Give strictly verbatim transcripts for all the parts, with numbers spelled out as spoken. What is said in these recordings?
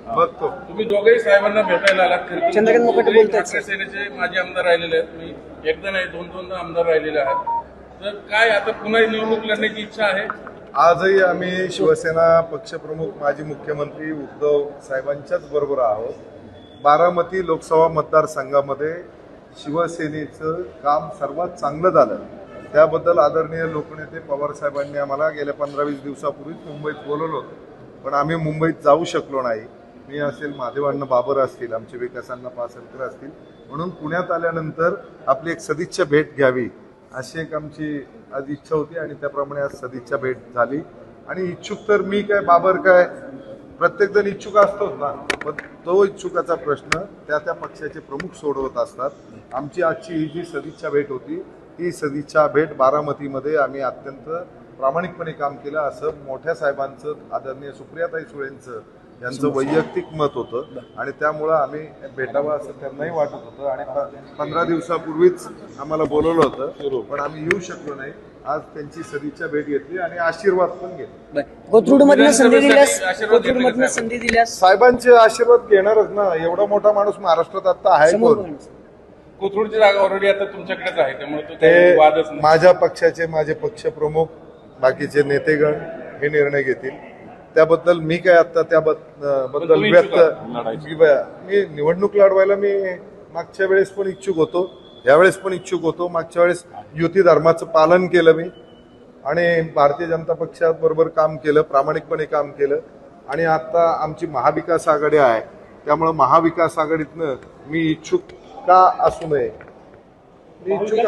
बघतो. तुम्ही दोघेही साहेबांना भेटायला आलात. चंद्रकांत मोकाटे बोलतात. शिवसेनेचे माजी आमदार राहिलेले आहेत, मी एकदा नाही दोन दोनदा आमदार राहिलेले आहेत. तर काय आता पुन्हा निवडणूक लढण्याची इच्छा आहे? आजही आम्ही शिवसेना पक्षप्रमुख माजी मुख्यमंत्री उद्धव साहेबांच्याच बरोबर आहोत. बारामती लोकसभा मतदारसंघामध्ये शिवसेनेचं काम सर्वात चांगलं झालं, त्याबद्दल आदरणीय लोकनेते पवार साहेबांनी आम्हाला गेल्या पंधरा वीस दिवसापूर्वीच मुंबईत बोलवलं होतं, पण आम्ही मुंबईत जाऊ शकलो नाही. मी असेल, महादेवांना बाबर असतील, आमचे विकासांना पासलकर असतील, म्हणून पुण्यात आल्यानंतर आपली एक सदिच्छा भेट घ्यावी अशी एक आमची आज इच्छा होती आणि त्याप्रमाणे आज सदिच्छा भेट झाली. आणि इच्छुक तर मी काय, बाबर काय, प्रत्येक जण इच्छुक असतोच ना, पण तो इच्छुकाचा प्रश्न त्या त्या पक्षाचे प्रमुख सोडवत असतात. आमची आजची ही जी सदिच्छा भेट होती, ही सदिच्छा भेट बारामतीमध्ये आम्ही अत्यंत प्रामाणिकपणे काम केलं असं मोठ्या साहेबांचं, आदरणीय सुप्रियाताई सुळेंचं यांचं वैयक्तिक मत होतं आणि त्यामुळं आम्ही भेटावं असं त्यांनाही वाटत होतं. आणि पंधरा दिवसापूर्वीच आम्हाला बोलवलं होतं, पण आम्ही येऊ शकलो नाही. आज त्यांची सदिच्छा भेट घेतली आणि आशीर्वाद पण घेतले. कोथरूडमधनं संधी दिल्यास कोथरूडमधनं संधी दिल्यास साहेबांचे आशीर्वाद घेणारच ना. एवढा मोठा माणूस महाराष्ट्रात आता आहे कोण? कोथरूडची जागा ऑलरेडी आता तुमच्याकडेच आहे, त्यामुळे ते माझ्या पक्षाचे माझे पक्षप्रमुख बाकीचे नेतेगण हे निर्णय घेतील. त्याबद्दल मी काय आता त्याबद्दल व्यक्त मी निवडणूक लढवायला मी मागच्या वेळेस पण इच्छुक होतो, यावेळेस पण इच्छुक होतो. मागच्या वेळेस युती धर्माचं पालन केलं मी आणि भारतीय जनता पक्षात बरोबर काम केलं, प्रामाणिकपणे काम केलं. आणि आता आमची महाविकास आघाडी आहे, त्यामुळे महाविकास आघाडीतनं मी इच्छुक का असू नये, मी इच्छुक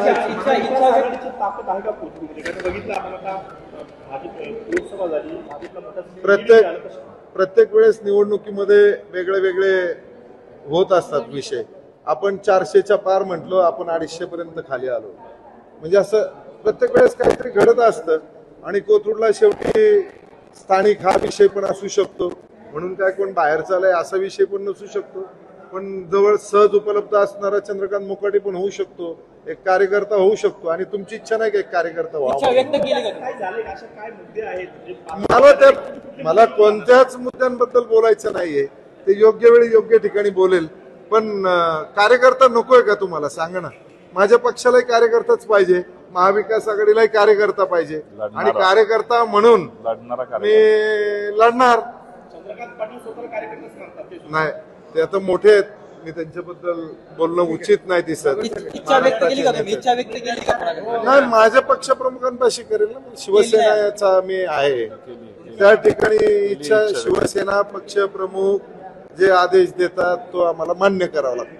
प्रत्येक प्रत्येक वेळेस निवडणुकीमध्ये वेगळे वेगळे होत असतात विषय. आपण चारशेच्या पार म्हटलो, आपण अडीचशे पर्यंत खाली आलो, म्हणजे असं प्रत्येक वेळेस काहीतरी घडत असतं. आणि कोथरूडला शेवटी स्थानिक हा विषय पण असू शकतो, म्हणून काय कोण बाहेर चालय असा विषय पण नसू शकतो. पण जवळ सहज उपलब्ध असणारा चंद्रकांत मोकाटे पण होऊ शकतो, एक कार्यकर्ता होऊ शकतो. आणि तुमची इच्छा नाही का एक कार्यकर्ता व्हावा? मला त्या मला कोणत्याच मुद्द्यांबद्दल बोलायचं नाहीये, ते योग्य वेळी योग्य ठिकाणी बोलेल. पण कार्यकर्ता नकोय का तुम्हाला? सांगा ना. माझ्या पक्षालाही कार्यकर्ताच पाहिजे, महाविकास आघाडीलाही कार्यकर्ता पाहिजे, आणि कार्यकर्ता म्हणून मी लढणार नाही. ते आता मोठे आहेत, मी त्यांच्याबद्दल बोलणं उचित नाही दिसत. नाही, माझ्या पक्षप्रमुखांपाशी करेल ना. शिवसेनेचा मी आहे, त्या ठिकाणी इच्छा शिवसेना पक्षप्रमुख जे आदेश देतात तो आम्हाला मान्य करावा लागतो.